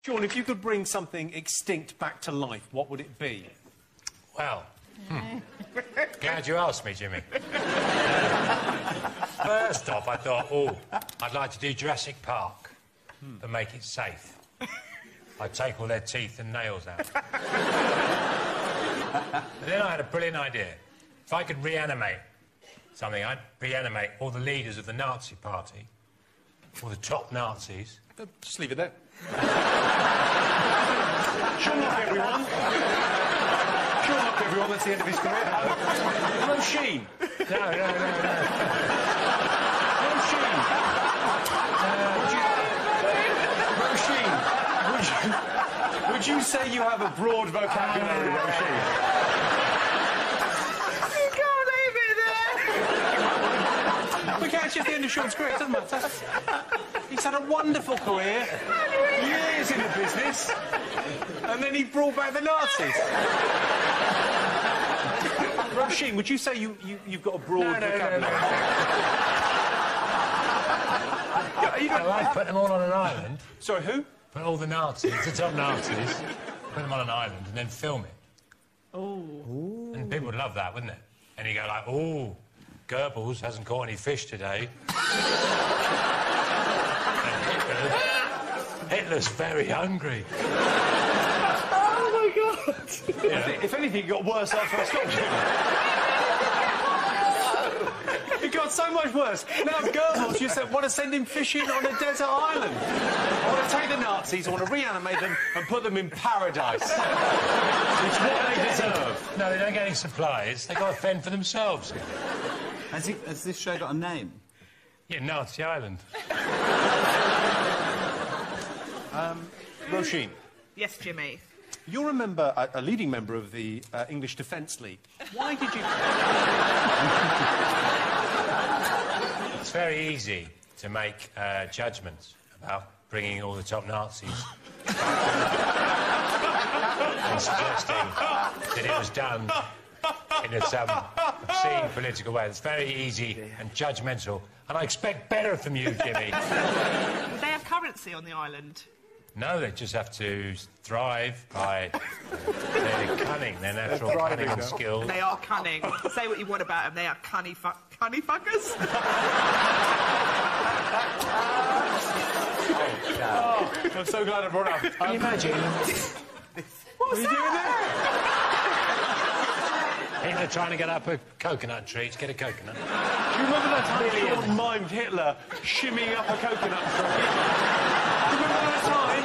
Sean, if you could bring something extinct back to life, what would it be? Well, glad you asked me, Jimmy. First off, I thought, oh, I'd like to do Jurassic Park, but make it safe. I'd take all their teeth and nails out. But then I had a brilliant idea. If I could reanimate something, I'd reanimate all the leaders of the Nazi Party, all the top Nazis. Just leave it there. Sean, look, everyone. Sean, look, everyone. That's the end of his career. Roisin. No. Roisin, would you say you have a broad vocabulary, Roisin? You can't leave it there! We can't actually at the end of Sean's career, it doesn't matter. He's had a wonderful career, years in the business, and then he brought back the Nazis. Roisin, would you say you've got a broad vocabulary? I like put them all on an island. Sorry, who? Put all the Nazis, the top Nazis, put them on an island and then film it. Oh. And people would love that, wouldn't it? And you go like, oh, Goebbels hasn't caught any fish today. Hitler's very hungry. Oh, my God. Yeah. If anything, it got worse after I stopped him. It got so much worse. Now Goebbels, you said, want to send him fishing on a desert island. I want to take the Nazis, I want to reanimate them and put them in paradise. It's what they deserve. No, they don't get any supplies. They've got to fend for themselves. Has this show got a name? Yeah, Nazi Island. Roisin. Yes, Jimmy. You're a leading member of the English Defence League. Why did you... It's very easy to make judgments about bringing all the top Nazis and suggesting that it was done in some obscene political way. It's very easy and judgmental, and I expect better from you, Jimmy. Would they have currency on the island? No, they just have to thrive by their cunning, their natural cunning and skills. They are cunning. Say what you want about them, they are cunny fuckers. Oh, I'm so glad I brought it up. Can you imagine? What was that? Hitler trying to get up a coconut tree to get a coconut. Do you remember that time Sean mimed Hitler shimmying up a coconut tree? Do you remember that time?